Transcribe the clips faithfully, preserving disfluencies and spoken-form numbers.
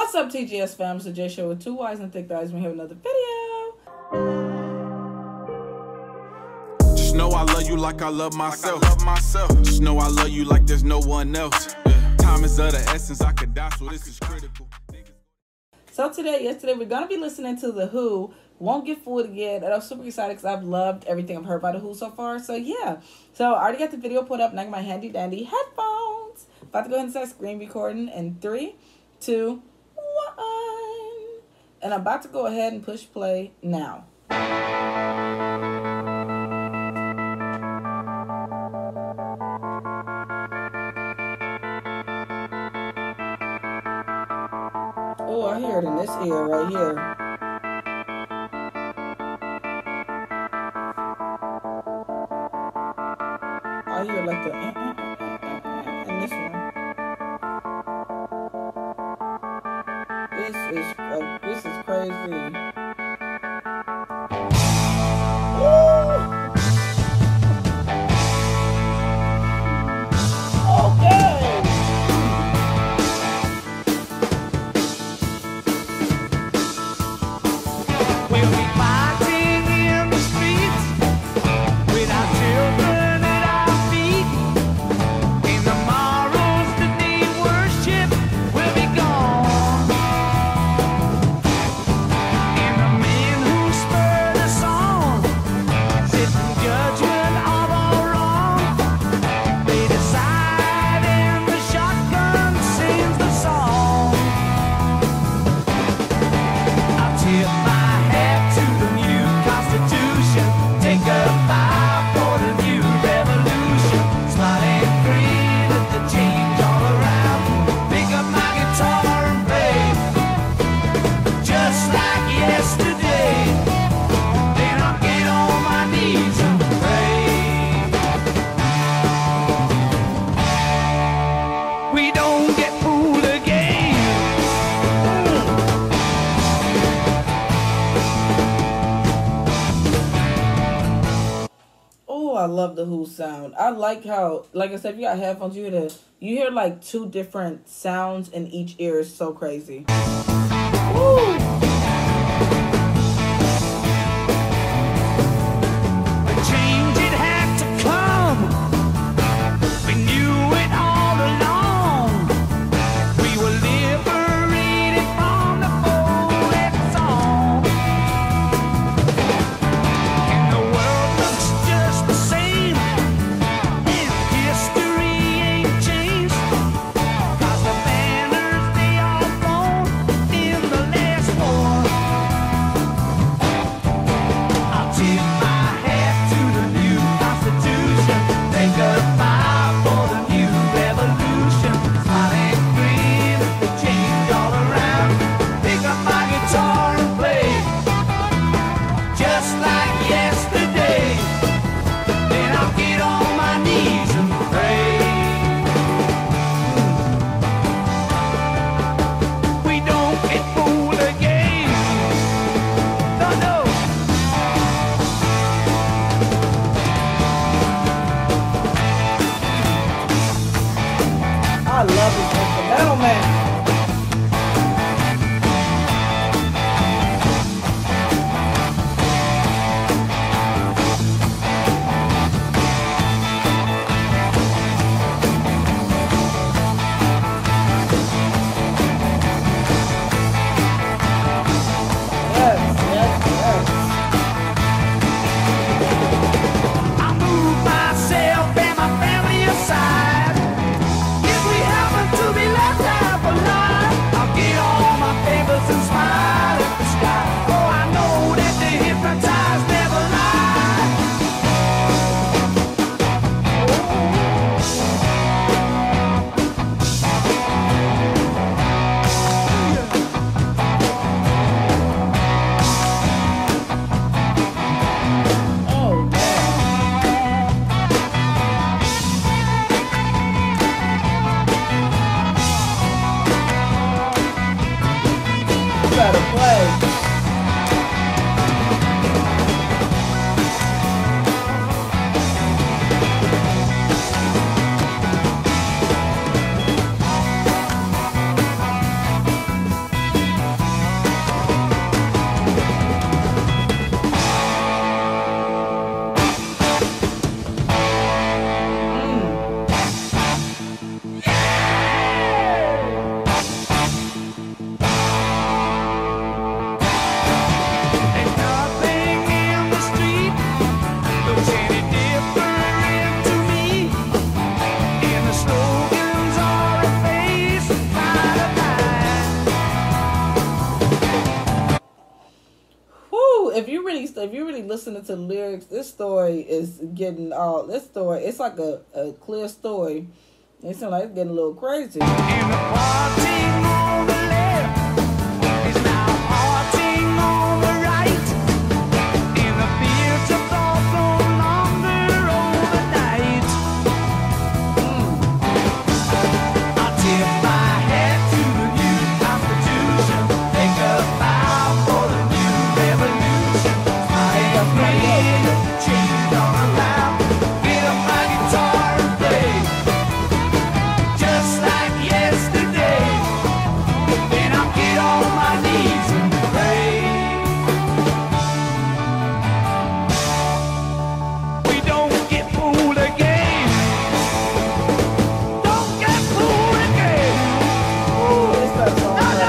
What's up, T G S fam? It's the J Show with two Y's and thick thighs. We have another video. Just know I love you like I love myself. Like I love myself. Just know I love you like there's no one else. Yeah. Time is of the essence. I could die, so this is critical. So today, yesterday, we're gonna be listening to The Who. Won't Get Fooled Again, and I'm super excited because I've loved everything I've heard by The Who so far. So yeah, so I already got the video put up. Now I got my handy dandy headphones. About to go ahead and start screen recording in three, two, one, and I'm about to go ahead and push play now. Oh, I hear it in this ear right here. I hear like the uh, uh, uh, uh, uh, in this one. This is uh, this is crazy. I love the Who sound. I like how, like I said, if you got headphones, you hear the, you hear like two different sounds in each ear. It's so crazy. Woo! I love this instrumental, man. Better play. if you really if you really listening to the lyrics, this story is getting all this story. It's like a, a clear story. It sounds like it's getting a little crazy. And the party on the left is now partying on the right. In the fields of thought no longer overnight. Mm. I tip my hat to the new Constitution. Take a bow for the new revolution. I am ready, change on the line. Get up my guitar and play. Just like yesterday, then I'll get on my knees and pray. We don't get fooled again. Don't get fooled again. Ooh, this better song. No, no.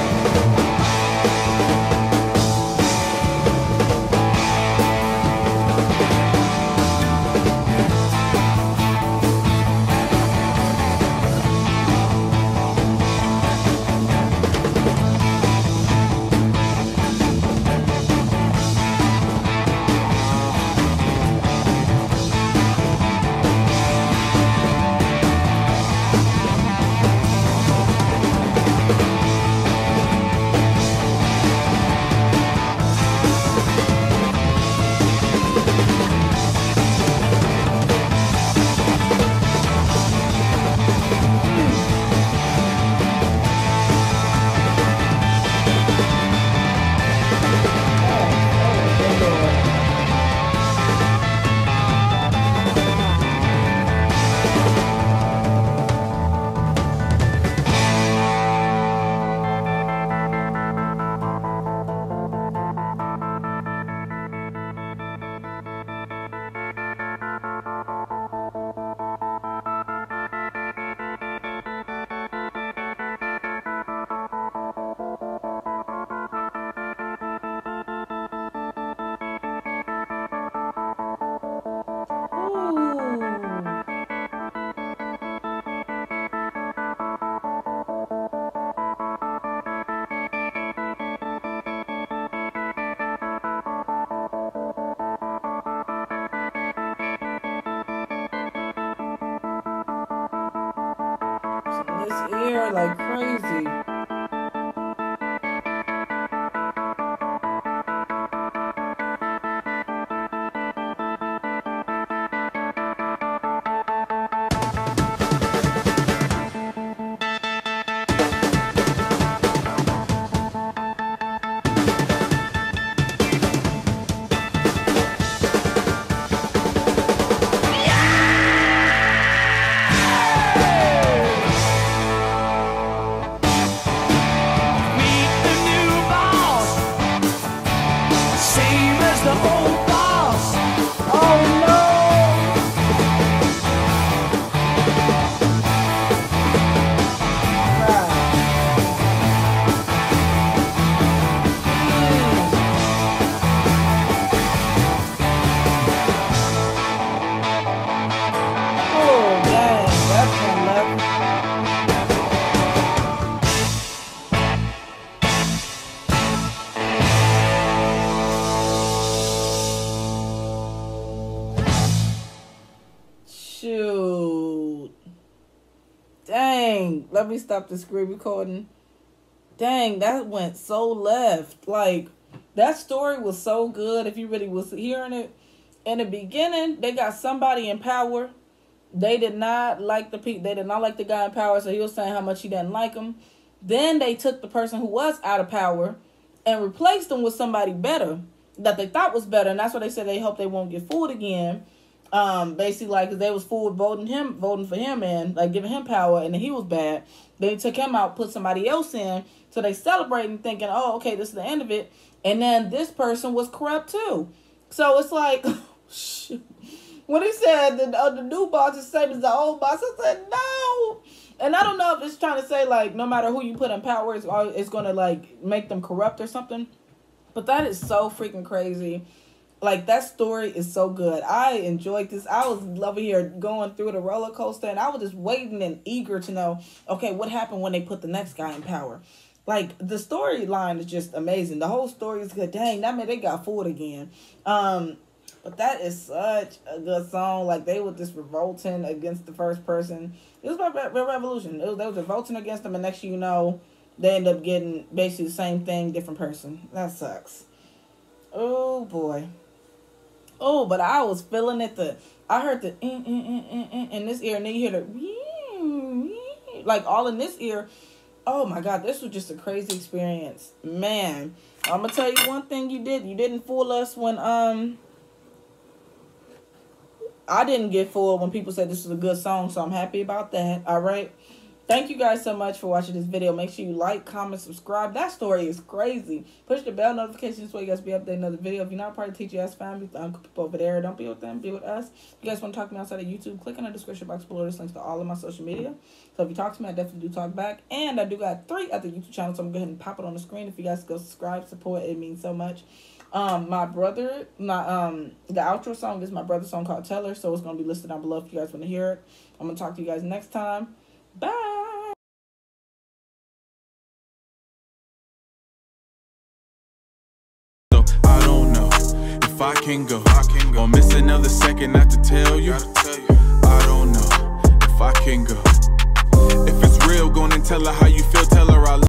Ooh. This ear like crazy. Meet the new boss, same as the old boss. Oh no! Oh dang, that's one left. Shoot. Dang. Let me stop the screen recording. Dang, that went so left. Like, that story was so good. If you really was hearing it. In the beginning, they got somebody in power. They did not like the pe- They did not like the guy in power, so he was saying how much he didn't like him. Then they took the person who was out of power and replaced him with somebody better that they thought was better, and that's why they said they hope they won't get fooled again. Um, basically, like, 'cause they was fooled voting him, voting for him, and like giving him power, and then he was bad. They took him out, put somebody else in, so they celebrating, thinking, "Oh, okay, this is the end of it." And then this person was corrupt too. So it's like, shoot. When he said the uh, the new boss is the same as the old boss, I said no. And I don't know if it's trying to say like no matter who you put in power, it's it's gonna like make them corrupt or something. But that is so freaking crazy. Like, that story is so good. I enjoyed this. I was loving here going through the roller coaster, and I was just waiting and eager to know, okay, what happened when they put the next guy in power? Like, the storyline is just amazing. The whole story is good. Dang, that meant they got fooled again. Um, but that is such a good song. Like, they were just revolting against the first person. It was about Red Revolution. It was, they was revolting against them, and next thing you know, they end up getting basically the same thing, different person. That sucks. Oh, boy. Oh, but I was feeling it. The I heard the mm, mm, mm, mm, mm, in this ear, and then you hear the like all in this ear. Oh my God, this was just a crazy experience, man. I'm gonna tell you one thing you did. You didn't fool us when um. I didn't get fooled when people said this was a good song, so I'm happy about that. All right. Thank you guys so much for watching this video. Make sure you like, comment, subscribe. That story is crazy. Push the bell notifications so you guys be updated another video. If you're not part of T G S family, um, people over there, don't be with them, be with us. If you guys want to talk to me outside of YouTube, click in the description box below. There's links to all of my social media. So if you talk to me, I definitely do talk back. And I do got three other YouTube channels, so I'm going to go ahead and pop it on the screen. If you guys go subscribe, support, it means so much. Um, my brother, my um, the outro song is my brother's song called Teller, so it's going to be listed down below if you guys want to hear it. I'm going to talk to you guys next time. Bye! If I can go, I can go. Or miss another second not to tell you. I don't know if I can go. If it's real, go and tell her how you feel. Tell her I love